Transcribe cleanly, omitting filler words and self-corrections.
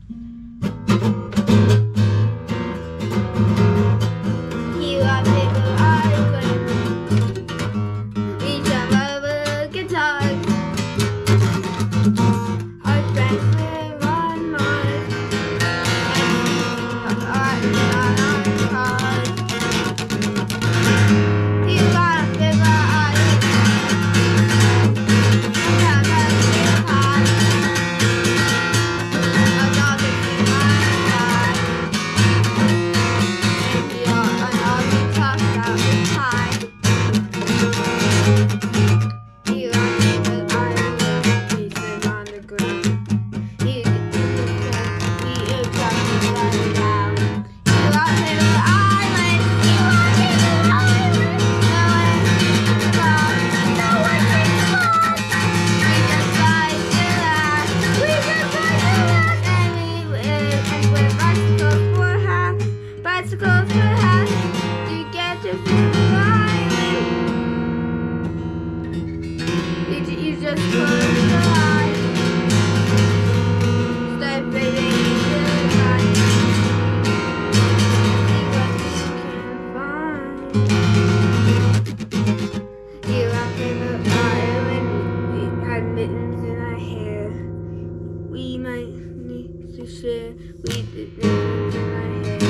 He loves Paper Island. We jump over guitars. Our friends live on Mars. And on our cars. He loves Paper Island. We have a big pot. A dog is my life. And all we talk about is pie. He loves Paper Island. He sits on the ground. He is jumping right around. He loves Paper Island. He loves Paper Island. No one thinks fun. We just like to laugh. We just like to laugh. And wear bicycles for half. Bicycles for half. You get to Paper Island. You just close your eyes. Start breathing into the night. See what you can find. You love Paper Island. We had mittens in our hair. We might need to share. We did mittens in our hair.